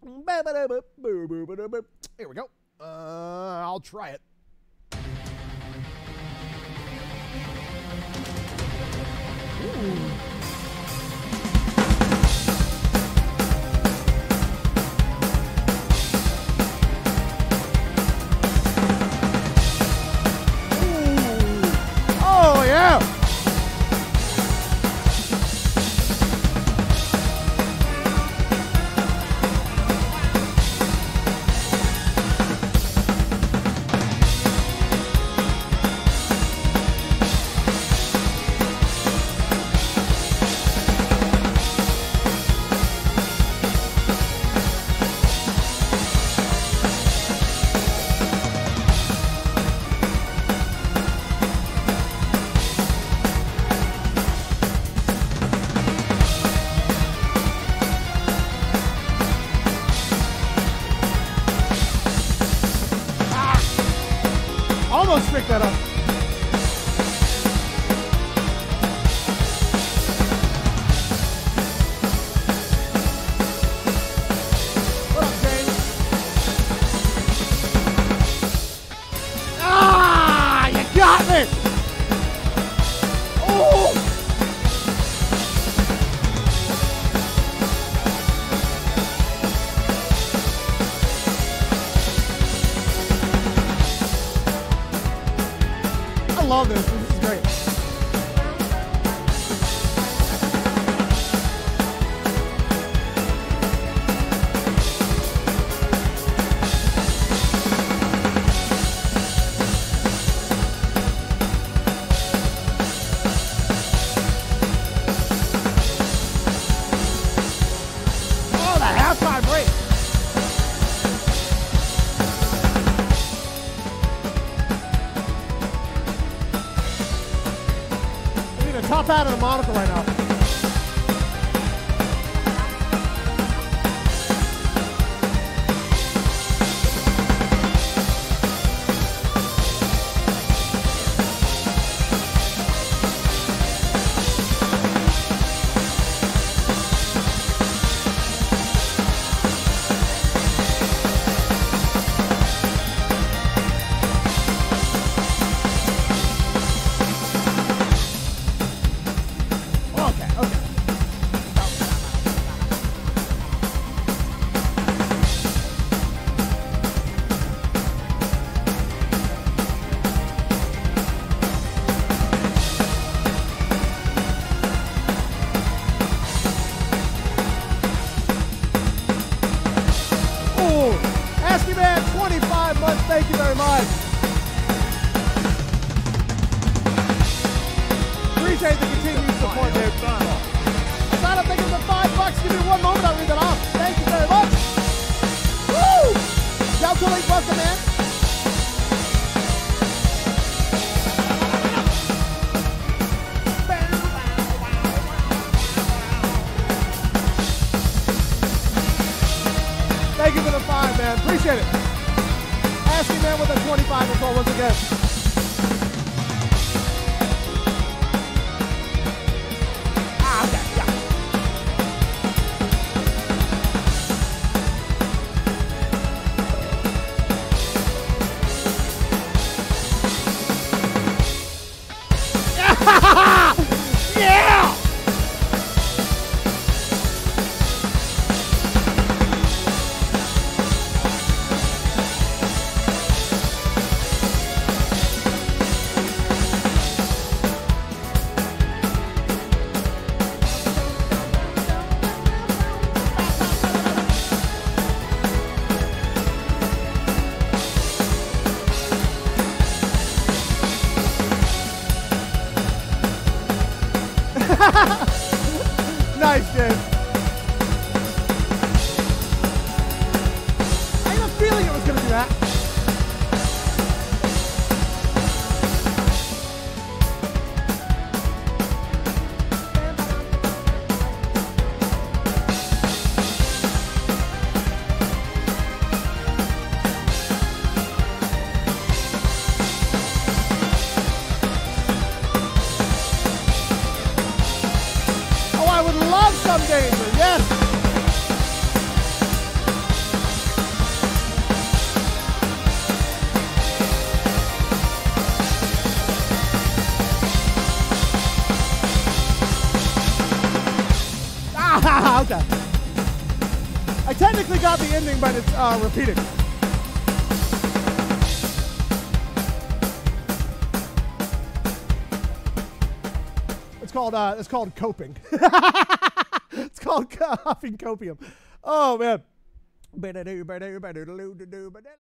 Here we go. I'll try it. Ooh. Oh, yeah. Almost picked that up. What up, James? Ah, you got me! Oh! I love this. This is great. Oh, the halftime break. Top out of the monitor right now. Man, 25 months, thank you very much. Appreciate the continued support, dude. Sign up, thank you for $5. Give me one moment, I'll read that off. Thank you very much. Woo! Shout to Link Buster, man. Thank you for the 5, man. Appreciate it. Asking man with a 25 as well once again. Okay, yeah. Yeah! Okay. I technically got the ending, but it's repeating. It's called coping. It's called huffing copium. Oh man.